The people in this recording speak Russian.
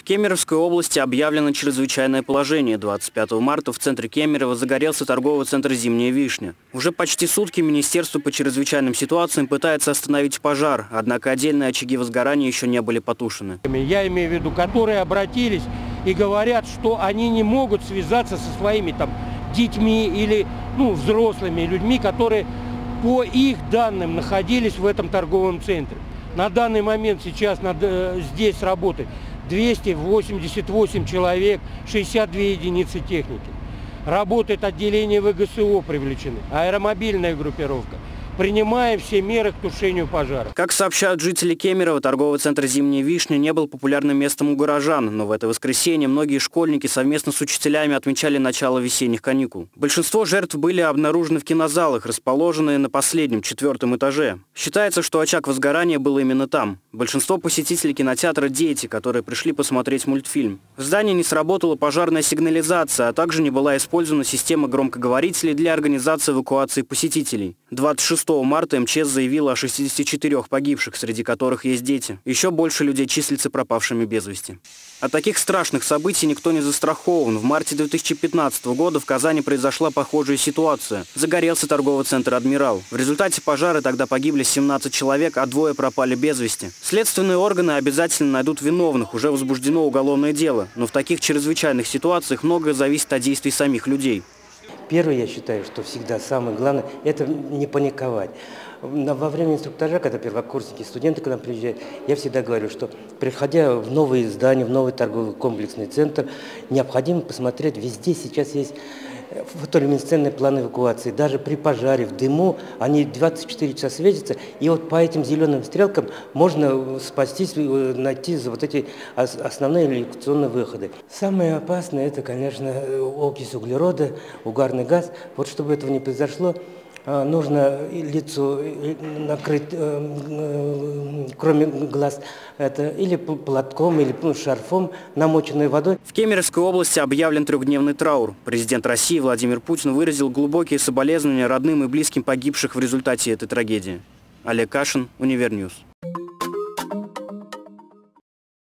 Кемеровской области объявлено чрезвычайное положение. 25 марта в центре Кемерово загорелся торговый центр «Зимняя вишня». Уже почти сутки Министерство по чрезвычайным ситуациям пытается остановить пожар, однако отдельные очаги возгорания еще не были потушены. Я имею в виду, которые обратились и говорят, что они не могут связаться со своими детьми или взрослыми людьми, которые по их данным находились в этом торговом центре. На данный момент сейчас здесь работает 288 человек, 62 единицы техники. Работает отделение ВГСО привлечены, аэромобильная группировка. Принимаем все меры к тушению пожара. Как сообщают жители Кемерово, торговый центр «Зимняя вишня» не был популярным местом у горожан, но в это воскресенье многие школьники совместно с учителями отмечали начало весенних каникул. Большинство жертв были обнаружены в кинозалах, расположенные на последнем, 4-м этаже. Считается, что очаг возгорания был именно там. Большинство посетителей кинотеатра – дети, которые пришли посмотреть мультфильм. В здании не сработала пожарная сигнализация, а также не была использована система громкоговорителей для организации эвакуации посетителей. 26 марта МЧС заявила о 64 погибших, среди которых есть дети. Еще больше людей числится пропавшими без вести. От таких страшных событий никто не застрахован. В марте 2015 года в Казани произошла похожая ситуация. Загорелся торговый центр «Адмирал». В результате пожара тогда погибли 17 человек, а 2 пропали без вести. Следственные органы обязательно найдут виновных, уже возбуждено уголовное дело. Но в таких чрезвычайных ситуациях многое зависит от действий самих людей. Первое, я считаю, что всегда самое главное – это не паниковать. Во время инструктажа, когда первокурсники, студенты к нам приезжают, я всегда говорю, что приходя в новые здания, в новый торговый комплексный центр, необходимо посмотреть, везде сейчас есть фотолюминесцентные планы эвакуации. Даже при пожаре, в дыму, они 24 часа светятся, и вот по этим зеленым стрелкам можно спастись, найти вот эти основные эвакуационные выходы. Самое опасное – это, конечно, окись углерода, угарный газ. Вот чтобы этого не произошло, нужно лицо накрыть, кроме глаз, это или платком, или шарфом, намоченной водой. В Кемеровской области объявлен 3-дневный траур. Президент России Владимир Путин выразил глубокие соболезнования родным и близким погибших в результате этой трагедии. Олег Кашин, Универньюз.